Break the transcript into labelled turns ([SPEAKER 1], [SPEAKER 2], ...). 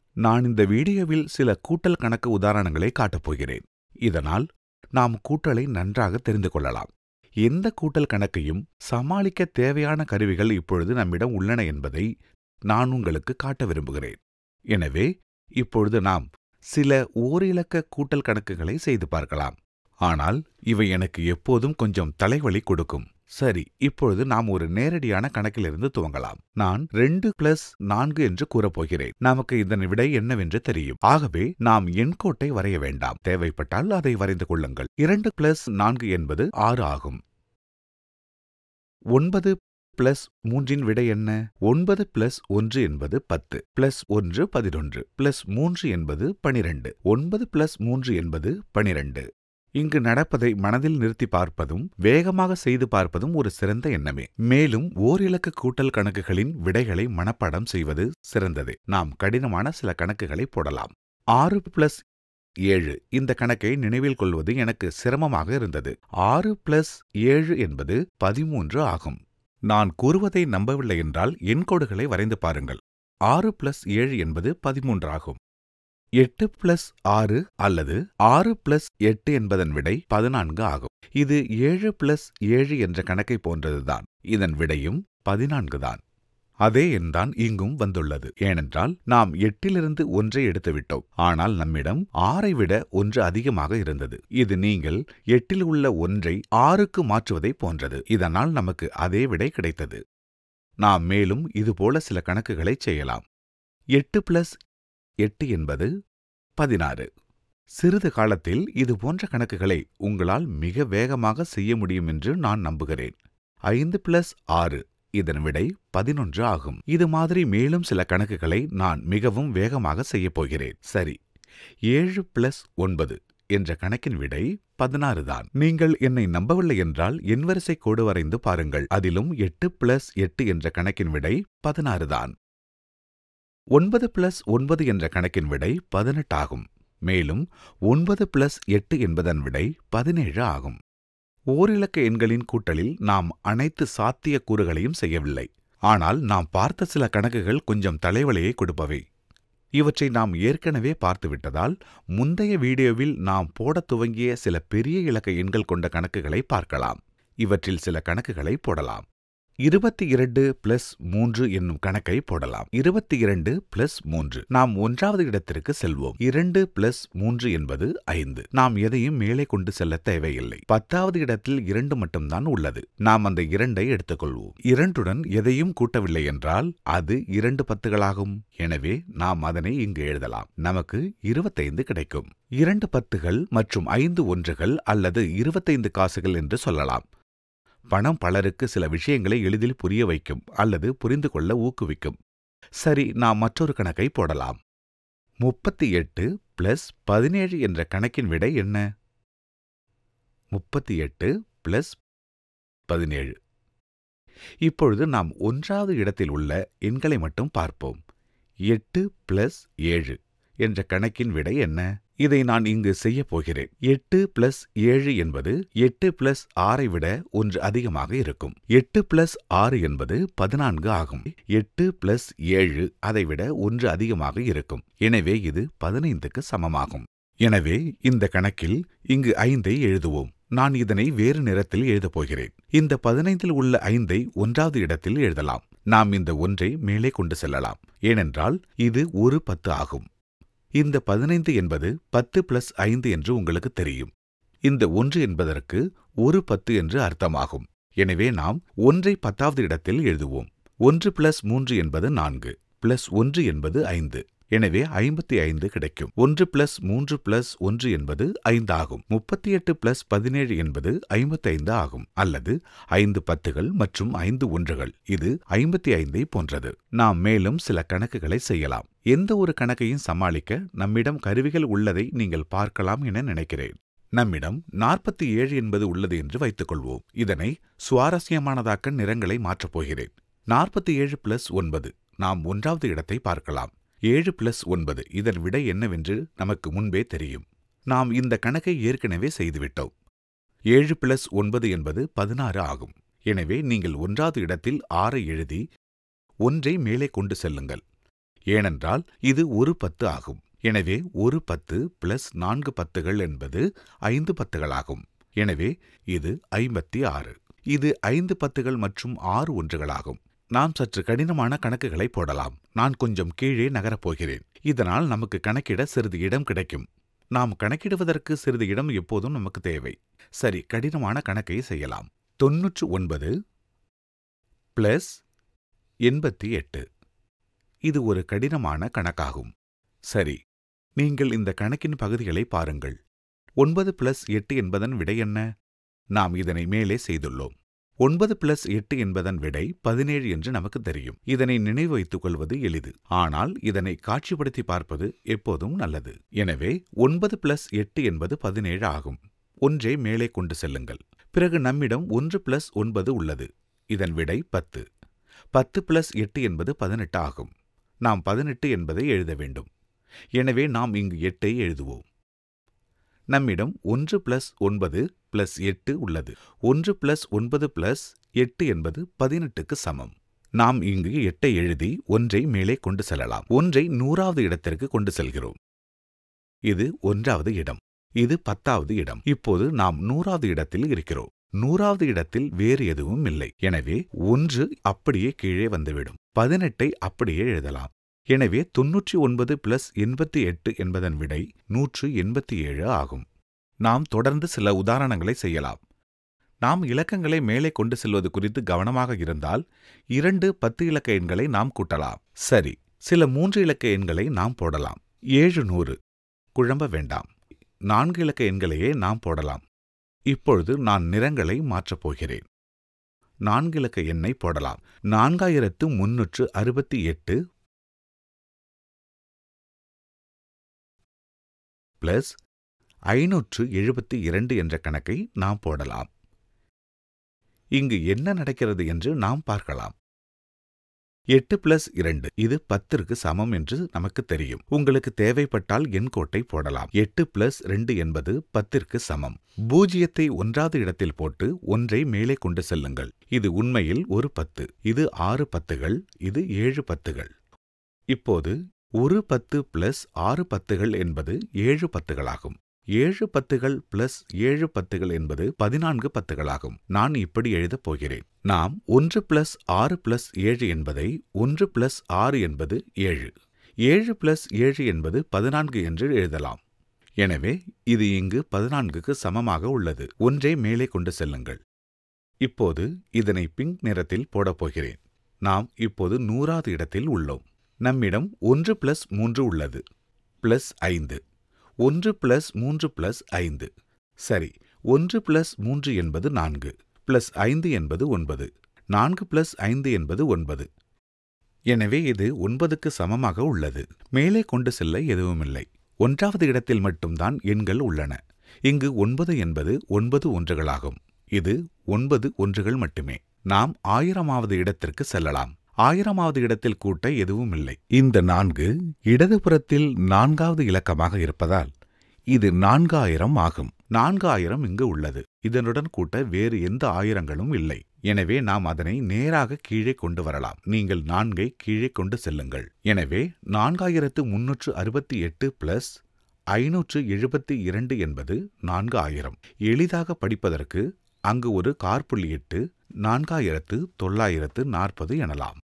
[SPEAKER 1] நான் இந்த வீடியோவில் சில கூட்டல் கணக்கு உதாரணங்களை காட்டப் போகிறேன். இதனால் நாம் கூட்டலை நன்றாக தெரிந்து கொள்ளலாம். எந்த கூட்டல் கணக்கையும் சமாளிக்க தேவையான கருவிகள் இப்பொழுது நம்மிடம் உள்ளன என்பதை நான் உங்களுக்கு காட்ட விரும்புகிறேன். எனவே இப்பொழுது நாம் சில ஓரிலக்க கூட்டல் கணக்குகளை செய்து பார்க்கலாம். ஆனால் இவை எனக்கு எப்போதும் கொஞ்சம் தலைவலி கொடுக்கும். சரி, இப்பொழுது நாம் ஒரு நேரடியான கணக்கிலிருந்து துவங்கலாம். நான் 2 + 4 என்று கூறப்போகிறேன். நமக்கு இதன் விடை என்னவென்று தெரியும். ஆகவே நாம் எண்கோட்டை வரைய வேண்டாம். தேவைப்பட்டால் அதை வரைந்து கொள்ளுங்கள். 2 + 4 என்பது 6 ஆகும். 9 + 3 விடை என்ன? 9 + 1 என்பது 10, +1 11, +3 என்பது 12. 9 + 3 என்பது 12. இங்கு நடப்பதை மனதில் நிறுத்தி பார்ப்பதும் வேகமாக செய்து பார்ப்பதும் ஒரு சிறந்த எண்ணமே. மேலும் ஓரிலக்க கூட்டல் கணக்குகளின் விடைகளை மனப்பாடம் செய்வது சிறந்ததே. நாம் கடினமான சில கணக்குகளை போடலாம். 6 + 7 இந்த கணக்கை நினைவில் கொள்வது எனக்கு சிரமமாக இருந்தது. 6 + 7 என்பது 13 ஆகும். நான் கூறுவதை நம்பவில்லை என்றால் எண்கோடுகளை வரைந்து பாருங்கள். 6 + 7 என்பது 13 ஆகும். 8 + 6 அல்லது 6 + 8 என்பதன் விடை 14 ஆகும். இது 7 + 7 என்ற கணக்கை போன்றதுதான். இதன் விடையும் 14 தான். அதே எண்தான் இங்கும் வந்துள்ளது. ஏனென்றால் நாம் 8லிருந்து 1ஐ எடுத்துவிட்டோம். ஆனால் நம்மிடம் 6ஐ விட 1 அதிகமாக இருந்தது. இது நீங்கள் 8இல் உள்ள 1ஐ 6க்கு மாற்றுவதை போன்றது. இதனால் நமக்கு அதே விடை கிடைத்தது. நாம் மேலும் இதுபோல சில கணக்குகளை செய்யலாம். 8 + 8 என்பது 16. சிறிது காலத்தில் இது போன்ற கணக்குகளை உங்களால் மிக வேகமாக செய்ய முடியும் என்று நான் நம்புகிறேன். 5 + 6 இதன் விடை 11 ஆகும். இது மாதிரி மேலும் சில கணக்குகளை நான் மிகவும் வேகமாக செய்யப் போகிறேன். சரி, 7 + 9 என்ற கணக்கின் விடை 16 தான். நீங்கள் என்னை நம்பவில்லை என்றால் எண்வரிசை கோடு வரைந்து பாருங்கள். அதிலும் 8 + 8 என்ற கணக்கின் விடை 16 தான். 9 + 9 என்ற கணக்கின் விடை 18 ஆகும். மேலும் 9 + 8 என்பதன் விடை 17 ஆகும். ஓரிலக்க எண்களின் கூட்டலில் நாம் அனைத்து சாத்திய கூறுகளையும் செய்யவில்லை. ஆனால் நாம் பார்த்த சில கணக்குகள் கொஞ்சம் தலைவலியை கொடுப்பவை. இவற்றை நாம் ஏற்கனவே பார்த்துவிட்டதால் முந்தைய வீடியோவில் நாம் போடத் துவங்கிய சில பெரிய இலக்க எண்கள் கொண்ட கணக்குகளை பார்க்கலாம். இவற்றில் சில கணக்குகளை போடலாம். 22 + 3 என்னும் கணக்கை போடலாம். 22 + 3 நாம் 1வது இடத்திற்கு செல்வோம். 2 + 3 என்பது 5. நாம் எதையும் மேலே கொண்டு செல்ல தேவையில்லை. 10வது இடத்தில் 2 மட்டும்தான் உள்ளது. நாம் அந்த 2ஐ எடுத்துக்கொள்வோம். 2உடன் எதையும் கூட்டவில்லை என்றால் அது 2 10களாகும். எனவே நாம் அதனை இங்கு எழுதலாம். நமக்கு 25 கிடைக்கும். 2 10கள் மற்றும் 5 1கள் அல்லது 25 காசுகள் என்று சொல்லலாம். பணம் பலருக்கு சில விஷயங்களை எளிதில் புரிய வைக்கும் அல்லது புரிந்து கொள்ள ஊக்குவிக்கும். சரி, நாம் மற்றொரு கணக்கை போடலாம். 38 + 17 என்ற கணக்கின் விடை என்ன? 38 + 17. இப்பொழுது நாம் 1வது இடத்தில் உள்ள எண்களை மட்டும் பார்ப்போம். 8 + 7 என்ற கணக்கின் விடை என்ன? இதை நான் இங்கு செய்யப் போகிறேன். 8 + 7 என்பது 8 + 6ஐ விட 1 அதிகமாக இருக்கும். 8 + 6 என்பது 14 ஆகும். 8 + 7 அதை விட 1 அதிகமாக இருக்கும். எனவே இது 15க்கு சமமாகும். எனவே இந்த கணக்கில் இங்கு 5ஐ எழுதுவோம். நான் இதனை வேறு நிறத்தில் எழுதப் போகிறேன். இந்த 15இல் உள்ள 5ஐ 1வது இடத்தில் எழுதலாம். நாம் இந்த 1ஐ மேலே கொண்டு செல்லலாம். ஏனென்றால் இது ஒரு 10 ஆகும். இந்த 15 என்பது 10 + 5 என்று உங்களுக்கு தெரியும். இந்த 1 என்பதற்கு ஒரு 10 என்று அர்த்தமாகும். எனவே நாம் 1ஐ 10வது இடத்தில் எழுதுவோம். 1 + 3 என்பது 4, +1 என்பது 5. எனவே 55 கிடைக்கும். 1 + 3 + 1 என்பது 5 ஆகும். 38 + 17 என்பது 55 ஆகும். அல்லது 5 10கள் மற்றும் 5 1கள். இது 55ஐ போன்றது. நாம் மேலும் சில கணக்குகளை செய்யலாம். எந்த ஒரு கணக்கையும் சமாளிக்க நம்மிடம் கருவிகள் உள்ளதை நீங்கள் பார்க்கலாம் என நினைக்கிறேன். நம்மிடம் 47 என்பது உள்ளது என்று வைத்துக்கொள்வோம். இதனை சுவாரஸ்யமானதாக்க நிறங்களை மாற்றப் போகிறேன். 47 + 9 நாம் 1வது இடத்தை பார்க்கலாம். 7 + 9 இதன் விடை என்னவென்று நமக்கு முன்பே தெரியும். நாம் இந்த கணக்கை ஏற்கனவே செய்துவிட்டோம். 7 + 9 என்பது 16 ஆகும். எனவே நீங்கள் 1வது இடத்தில் 6ஐ எழுதி 1ஐ மேலே கொண்டு செல்லுங்கள். ஏனென்றால் இது ஒரு 10 ஆகும். எனவே ஒரு 10 பிளஸ் 4 10கள் என்பது 5 10களாகும். எனவே இது 56. இது 5 10கள் மற்றும் 6 ஒன்றுகளாகும். நாம் சற்று கடினமான கணக்குகளை போடலாம். நான் கொஞ்சம் கீழே நகரப் போகிறேன். இதனால் நமக்கு கணக்கிட சிறிது இடம் கிடைக்கும். நாம் கணக்கிடுவதற்கு சிறிது இடம் எப்போதும் நமக்கு தேவை. சரி, கடினமான கணக்கை செய்யலாம். 99 பிளஸ் 88. இது ஒரு கடினமான கணக்காகும். சரி, நீங்கள் இந்த கணக்கின் பகுதிகளை பாருங்கள். 9 பிளஸ் 8 என்பதன் விடை என்ன? நாம் இதனை மேலே செய்துள்ளோம். 9 பிளஸ் 8 என்பதன் விடை 17 என்று நமக்கு தெரியும். இதனை நினைவு வைத்துக் கொள்வது எளிது. ஆனால் இதனை காட்சிப்படுத்தி பார்ப்பது எப்போதும் நல்லது. எனவே 9 பிளஸ் 8 என்பது 17 ஆகும். ஒன்றை மேலே கொண்டு செல்லுங்கள். பிறகு நம்மிடம் 1 பிளஸ் 9 உள்ளது. இதன் விடை 10. 10 பிளஸ் 8 என்பது 18 ஆகும். நாம் 18 என்பதை எழுத வேண்டும். எனவே நாம் இங்கு 8ஐ எழுதுவோம். நம்மிடம் 1 பிளஸ் 9 பிளஸ் 8 உள்ளது. 1 பிளஸ் 9 பிளஸ் 8 என்பது 18க்கு சமம். நாம் இங்கு 8ஐ எழுதி 1ஐ மேலே கொண்டு செல்லலாம். 1ஐ 100வது இடத்திற்கு கொண்டு செல்கிறோம். இது 1வது இடம். இது 10வது இடம். இப்போது நாம் 100வது இடத்தில் இருக்கிறோம். 100வது இடத்தில் வேறு எதுவும் இல்லை. எனவே 1 அப்படியே கீழே வந்துவிடும். 18ஐ அப்படியே எழுதலாம். எனவே 99 பிளஸ் 88 என்பதன் விடை 187 ஆகும். நாம் தொடர்ந்து சில உதாரணங்களை செய்யலாம். நாம் இலக்கங்களை மேலே கொண்டு செல்வது குறித்து கவனமாக இருந்தால் 2 10 இலக்க எண்களை நாம் கூட்டலாம். சரி, சில 3 இலக்க எண்களை நாம் போடலாம். 700. குழம்ப வேண்டாம். 4 இலக்க எண்களையே நாம் போடலாம். இப்பொழுது நான் நிறங்களை மாற்றப் போகிறேன். 4 இலக்க எண்ணை போடலாம். 4368 பிளஸ் 572 என்ற கணக்கை நாம் போடலாம். இங்கு என்ன நடக்கிறது என்று நாம் பார்க்கலாம். 8 பிளஸ் 2 இது 10ற்கு சமம் என்று நமக்கு தெரியும். உங்களுக்கு தேவைப்பட்டால் எண்கோட்டை போடலாம். 8 பிளஸ் 2 என்பது 10ற்கு சமம். 0ஐ 1வது இடத்தில் போட்டு 1ஐ மேலே கொண்டு செல்லுங்கள். இது உண்மையில் ஒரு 10. இது 6 10கள். இது 7 10கள். இப்போது ஒரு 10 பிளஸ் 6 10கள் என்பது 7 10களாகும். 7 10கள் பிளஸ் 7 10கள் என்பது 14 10களாகும். நான் இப்படி எழுதப் போகிறேன். நாம் 1 பிளஸ் 6 பிளஸ் 7 என்பதை 1 பிளஸ் 6 என்பது 7. 7 பிளஸ் 7 என்பது 14 என்று எழுதலாம். எனவே இது இங்கு 14க்கு சமமாக உள்ளது. 1ஐ மேலே கொண்டு செல்லுங்கள். இப்போது இதனை பிங்க் நிறத்தில் போடப் போகிறேன். நாம் இப்போது 100வது இடத்தில் உள்ளோம். நம்மிடம் 1 பிளஸ் 3 உள்ளது. பிளஸ் 5. 1 plus 3 plus 5. சரி, 1 பிளஸ் 3 என்பது 4. பிளஸ் 5 என்பது 9. 4 பிளஸ் 5 என்பது 9. எனவே இது 9க்கு சமமாக உள்ளது. மேலே கொண்டு செல்ல எதுவுமில்லை. 1வது இடத்தில் மட்டும்தான் எண்கள் உள்ளன. இங்கு 9 என்பது 9 ஒன்றுகளாகும். இது 9 ஒன்றுகள் மட்டுமே. நாம் 1000வது இடத்திற்கு செல்லலாம். 1000வது இடத்தில் கூட்ட எதுவும் இல்லை. இந்த 4 இடதுபுறத்தில் 4வது இலக்கமாக இருப்பதால் இது 4000 ஆகும். 4000 இங்கு உள்ளது. இதனுடன் கூட்ட வேறு எந்த ஆயிரங்களும் இல்லை. எனவே நாம் அதனை நேராக கீழே கொண்டு வரலாம். நீங்கள் 4ஐ கீழே கொண்டு செல்லுங்கள். எனவே 4368 பிளஸ் 572 என்பது 4000. எளிதாக படிப்பதற்கு அங்கு ஒரு காற்புள்ளியிட்டு 4940 எனலாம்.